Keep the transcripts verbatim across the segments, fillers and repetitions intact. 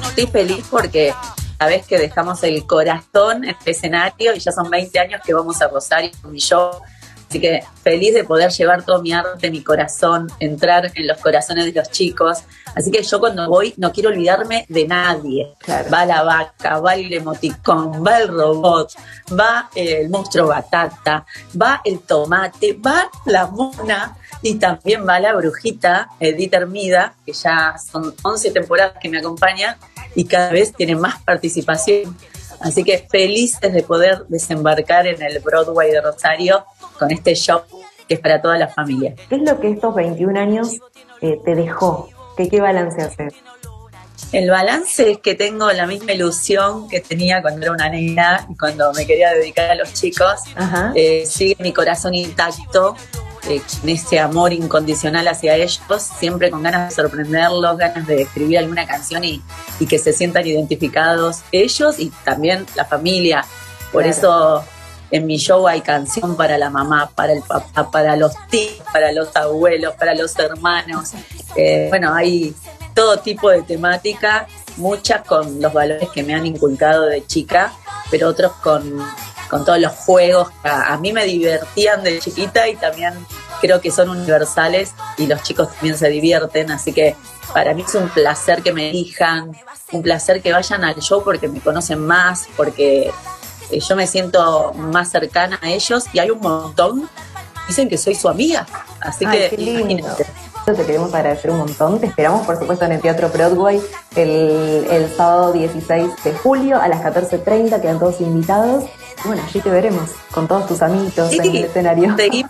Estoy feliz porque sabés que dejamos el corazón en el escenario y ya son veinte años que vamos a Rosario con mi show. Así que feliz de poder llevar todo mi arte, mi corazón, entrar en los corazones de los chicos. Así que yo cuando voy no quiero olvidarme de nadie. Claro. Va la vaca, va el emoticón, va el robot, va el monstruo batata, va el tomate, va la mona y también va la brujita Edith Hermida, que ya son once temporadas que me acompañan y cada vez tiene más participación. Así que felices de poder desembarcar en el Broadway de Rosario con este show que es para toda la familia. ¿Qué es lo que estos veintiún años eh, te dejó? ¿Qué, qué balance haces? El balance es que tengo la misma ilusión que tenía cuando era una nena y cuando me quería dedicar a los chicos. Eh, sigue mi corazón intacto, eh, con ese amor incondicional hacia ellos, siempre con ganas de sorprenderlos, ganas de escribir alguna canción y, y que se sientan identificados ellos y también la familia. Por Claro. eso en mi show hay canción para la mamá, para el papá, para los tíos, para los abuelos, para los hermanos. Eh, bueno, hay todo tipo de temática, muchas con los valores que me han inculcado de chica, pero otros con, con todos los juegos que a, a mí me divertían de chiquita y también creo que son universales y los chicos también se divierten, así que para mí es un placer que me elijan, un placer que vayan al show porque me conocen más, porque eh, yo me siento más cercana a ellos y hay un montón, dicen que soy su amiga, así Ay, que qué lindo. imagínate. Te queremos agradecer un montón. Te esperamos, por supuesto, en el Teatro Broadway el, el sábado dieciséis de julio a las catorce treinta. Quedan todos invitados. Y bueno, allí te veremos con todos tus amiguitos Sí, en el escenario. seguimos,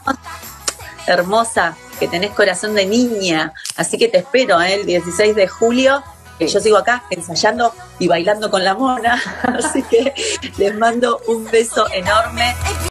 hermosa, que tenés corazón de niña. Así que te espero, ¿eh? El dieciséis de julio. Que yo sigo acá ensayando y bailando con la mona. Así que les mando un beso enorme.